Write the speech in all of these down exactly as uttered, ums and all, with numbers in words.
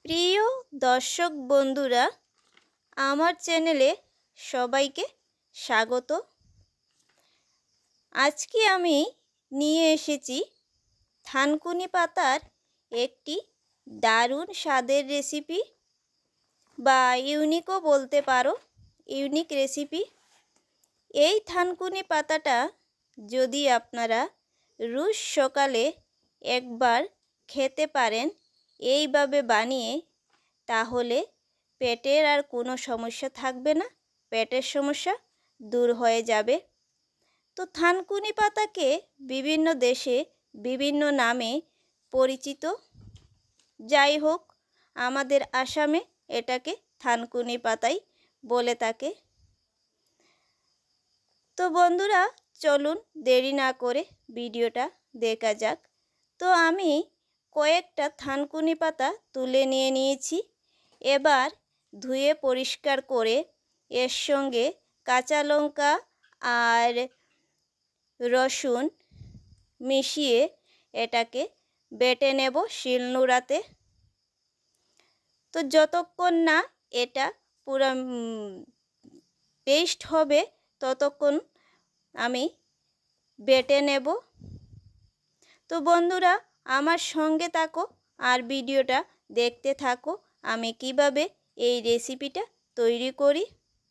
প্রিয় দর্শক বন্ধুরা, আমার চ্যানেলে সবাইকে স্বাগত। আজকে আমি নিয়ে এসেছি থানকুনি পাতার একটি দারুণ স্বাদের রেসিপি, বা ইউনিকও বলতে পারো, ইউনিক রেসিপি। এই থানকুনি পাতাটা যদি আপনারা রোজ সকালে একবার খেতে পারেন এইভাবে বানিয়ে, তাহলে পেটের আর কোনো সমস্যা থাকবে না, পেটের সমস্যা দূর হয়ে যাবে। তো থানকুনি পাতাকে বিভিন্ন দেশে বিভিন্ন নামে পরিচিত। যাই হোক, আমাদের আসামে এটাকে থানকুনি পাতাই বলে থাকে। তো বন্ধুরা, চলুন দেরি না করে ভিডিওটা দেখা যাক। তো আমি কয়েকটা থানকুনি পাতা তুলে নিয়ে নিয়েছি। এবার ধুয়ে পরিষ্কার করে এর সঙ্গে কাঁচা লঙ্কা আর রসুন মিশিয়ে এটাকে বেটে নেব শিলনোড়াতে। তো যতক্ষণ না এটা পুরো পেস্ট হবে ততক্ষণ আমি বেটে নেব। তো বন্ধুরা, আমার সঙ্গে থাকো আর ভিডিওটা দেখতে থাকো আমি কিভাবে এই রেসিপিটা তৈরি করি।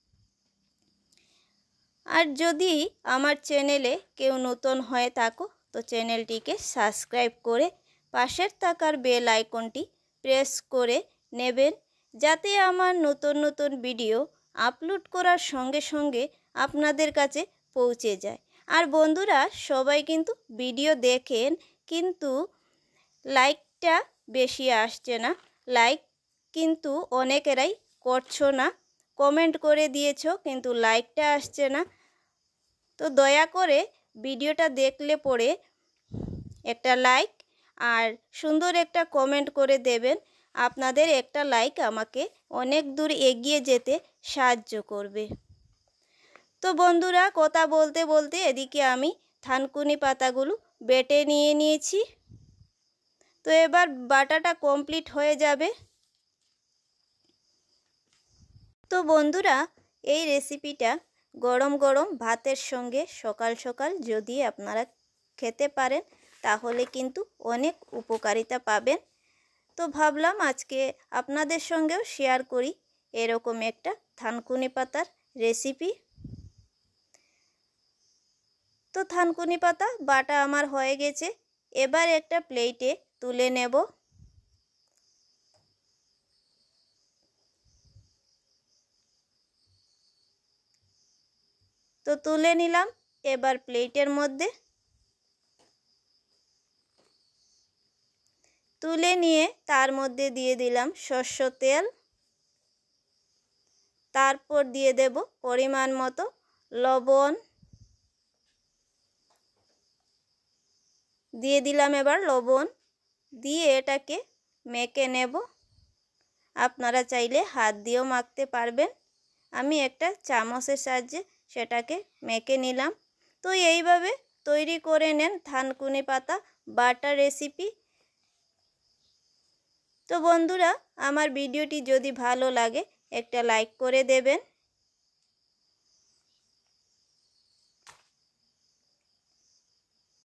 আর যদি আমার চ্যানেলে কেউ নতুন হয়ে থাকো তো চ্যানেলটিকে সাবস্ক্রাইব করে পাশের থাকার বেল আইকনটি প্রেস করে নেবেন, যাতে আমার নতুন নতুন ভিডিও আপলোড করার সঙ্গে সঙ্গে আপনাদের কাছে পৌঁছে যায়। আর বন্ধুরা, সবাই কিন্তু ভিডিও দেখেন, কিন্তু লাইকটা বেশি আসছে না। লাইক কিন্তু অনেকেরাই করছো না, কমেন্ট করে দিয়েছো কিন্তু লাইকটা আসছে না। তো দয়া করে ভিডিওটা দেখলে পরে একটা লাইক আর সুন্দর একটা কমেন্ট করে দেবেন। আপনাদের একটা লাইক আমাকে অনেক দূর এগিয়ে যেতে সাহায্য করবে। তো বন্ধুরা, কথা বলতে বলতে এদিকে আমি থানকুনি পাতাগুলো বেটে নিয়ে নিয়েছি। তো এবার বাটাটা কমপ্লিট হয়ে যাবে। তো বন্ধুরা, এই রেসিপিটা গরম গরম ভাতের সঙ্গে সকাল সকাল যদি আপনারা খেতে পারেন তাহলে কিন্তু অনেক উপকারিতা পাবেন। তো ভাবলাম আজকে আপনাদের সঙ্গেও শেয়ার করি এরকম একটা থানকুনি পাতার রেসিপি। তো থানকুনি পাতা বাটা আমার হয়ে গেছে। এবার একটা প্লেটে তুলে নেব। তো তুলে নিলাম। এবার প্লেটের মধ্যে তুলে নিয়ে তার মধ্যে দিয়ে দিলাম সরষের তেল, তারপর দিয়ে দেব পরিমাণ মতো লবণ, দিয়ে দিলাম এবার লবণ দিয়ে এটাকে মেখে নেব। আপনারা চাইলে হাত দিয়েও মাখতে পারবেন, আমি একটা চামচের সাহায্যে সেটাকে মেখে নিলাম। তো এইভাবে তৈরি করে নেন থানকুনি পাতা বাটা রেসিপি। তো বন্ধুরা, আমার ভিডিওটি যদি ভালো লাগে একটা লাইক করে দেবেন।